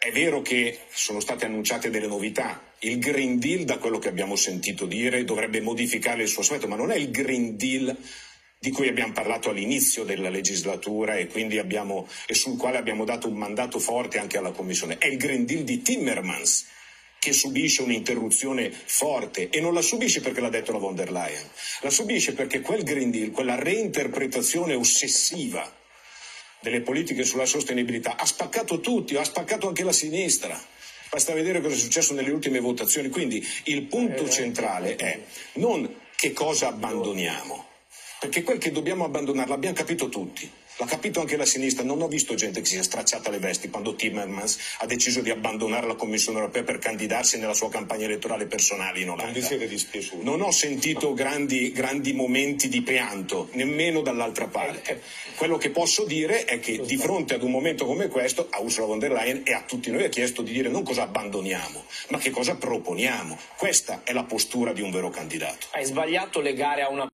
È vero che sono state annunciate delle novità. Il Green Deal, da quello che abbiamo sentito dire, dovrebbe modificare il suo aspetto, ma non è il Green Deal di cui abbiamo parlato all'inizio della legislatura e sul quale abbiamo dato un mandato forte anche alla Commissione. È il Green Deal di Timmermans che subisce un'interruzione forte, e non la subisce perché l'ha detto la von der Leyen, la subisce perché quel Green Deal, quella reinterpretazione ossessiva delle politiche sulla sostenibilità ha spaccato tutti, ha spaccato anche la sinistra. Basta vedere cosa è successo nelle ultime votazioni. Quindi il punto centrale è non che cosa abbandoniamo, perché quel che dobbiamo abbandonare l'abbiamo capito tutti. L'ha capito anche la sinistra. Non ho visto gente che si è stracciata le vesti quando Timmermans ha deciso di abbandonare la Commissione europea per candidarsi nella sua campagna elettorale personale in Olanda. Non vi siete dispiaciuti? Non ho sentito grandi momenti di pianto, nemmeno dall'altra parte. Quello che posso dire è che di fronte ad un momento come questo a Ursula von der Leyen e a tutti noi ha chiesto di dire non cosa abbandoniamo, ma che cosa proponiamo. Questa è la postura di un vero candidato. Hai sbagliato legare a una